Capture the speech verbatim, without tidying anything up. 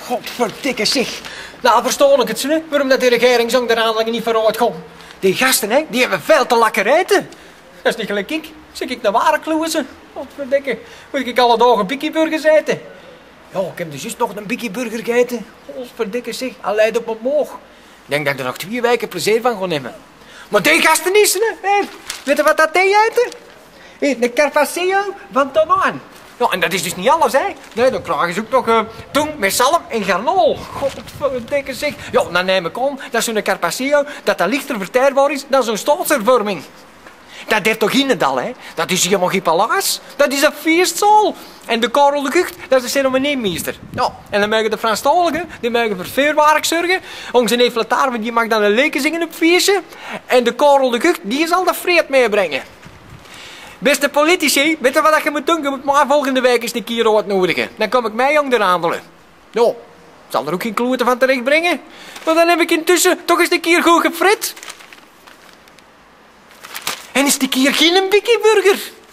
Godverdikke zeg. Nou, verstoor ik het ze, waarom dat de regering zo'n onderhandelingen niet vooruit komt. Die gasten, hè, die hebben veel te lekker eten. Dat is niet gelijk ik. Zeg ik naar ware kloezen. Godverdikke. Moet ik alle dagen bikkieburgers eten? Ja, ik heb dus juist nog een bikkieburger gegeten. Godverdikke zeg, al leidt op mijn moog. Ik denk dat ik er nog twee weken plezier van ga nemen. Maar die gasten niet, hè. Weet je wat dat thee eten? Een carpaccio van Tonon. Ja, en dat is dus niet alles, hè. Nee, dan krijgen ze ook nog uh, tong met zalm en garnol. Godverdikke zeg. Ja, dan neem ik aan dat zo'n carpaccio dat dat lichter verteerbaar is dan zo'n staalservorming. Dat deed toch in het al, hè? Dat is helemaal geen palaas. Dat is een feestzaal. En de Karel de Gucht, dat is de ceremoniemeester. Ja, en dan mogen de Franstaligen, die mogen voor vuurwerk zorgen. Onze neef Latarwe, die mag dan een leken zingen op het feestje. En de Karel de Gucht, die zal de vrede meebrengen. Beste politici, weet je wat je moet doen? Je moet maar volgende week eens een keer uitnodigen. Dan kom ik mij onderhandelen. Nou, zal er ook geen kloeten van terecht brengen. Maar dan heb ik intussen toch eens een keer goed gefrit. En is die keer geen bikkieburger?